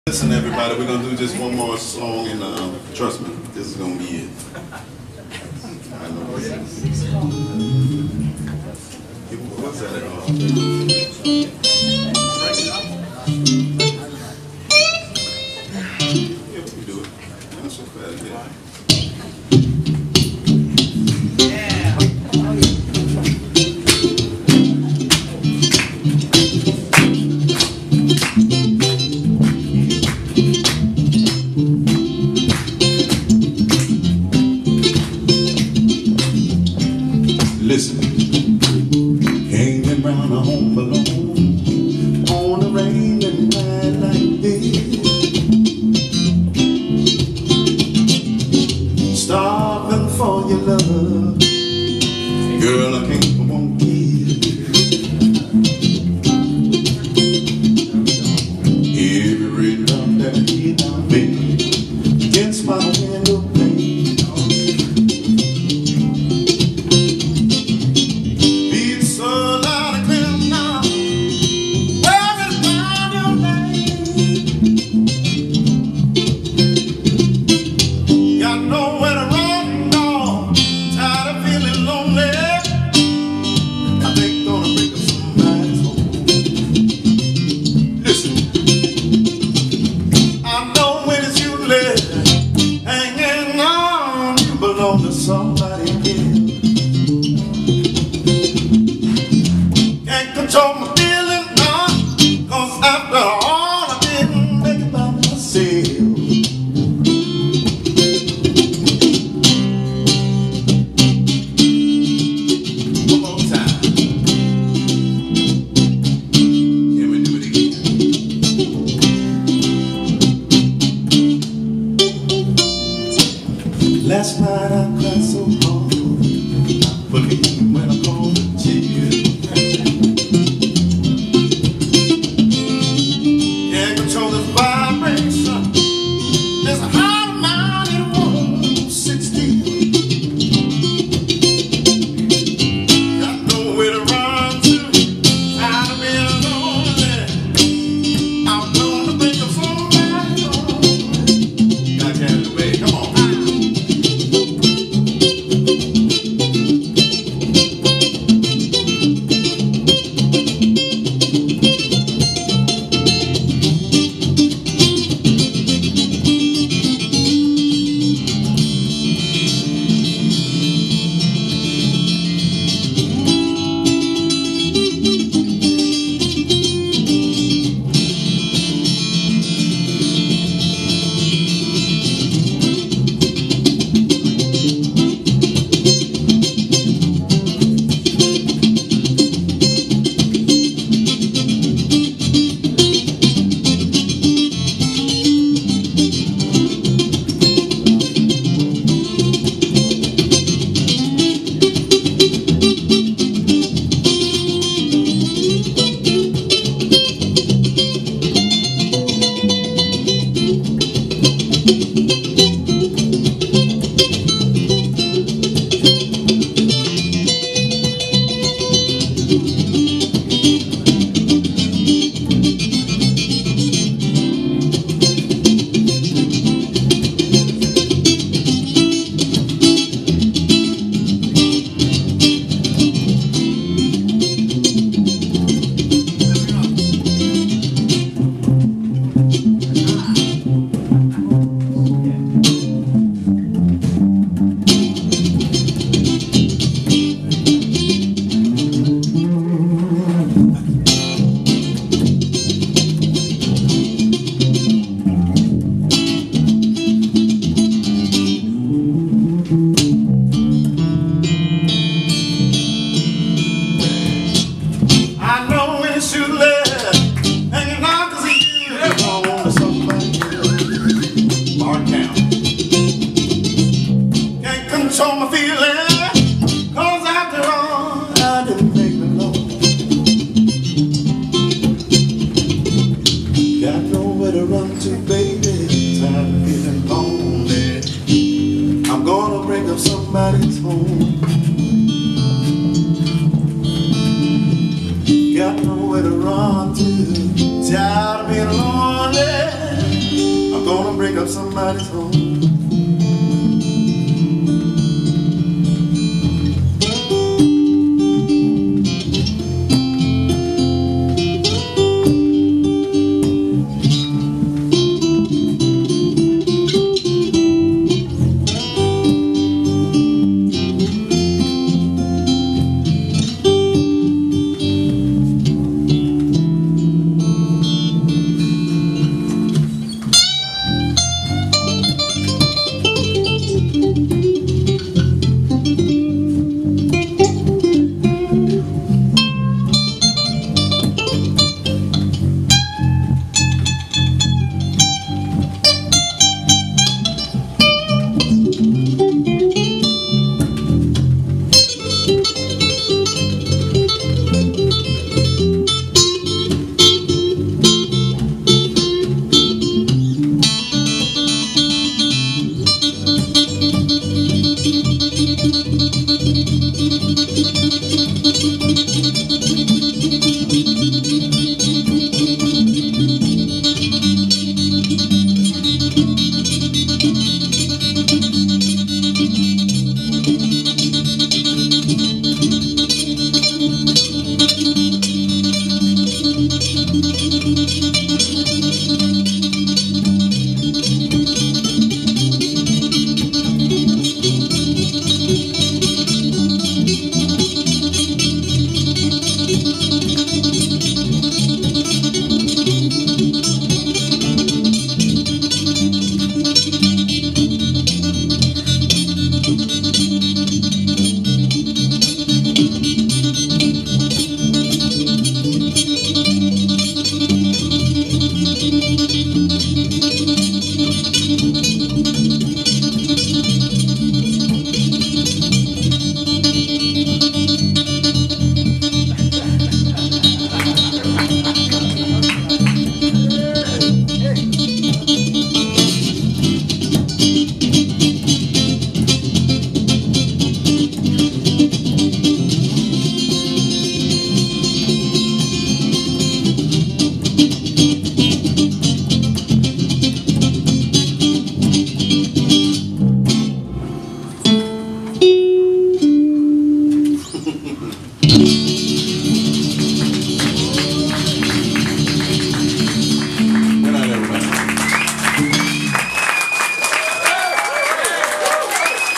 Listen, everybody, we're gonna do just one more song, and trust me, this is gonna be it. I know what's that? Yeah, we can do it. Not so fast, yeah. Listen, hanging round a home alone on a rainy night like this, starving for your love, girl, I can't won't give. Every love that you done made against my window pane. Somebody else can't control my feeling now, 'cause after all I didn't make it by myself. One more time. Can we do it again? Last night I cried so hard, believe when I called the tears. Can't control this vibration. There's a heart of mine in 160. Got nowhere to run to, tired of being lonely. I'm gonna think of somebody home. Gotta carry the way, come on. Control my feelings, 'cause after all I didn't make it alone. Got nowhere to run to, baby, tired of feeling lonely. I'm gonna break up somebody's home. Got nowhere to run to, tired of being lonely. gonna break up somebody's home.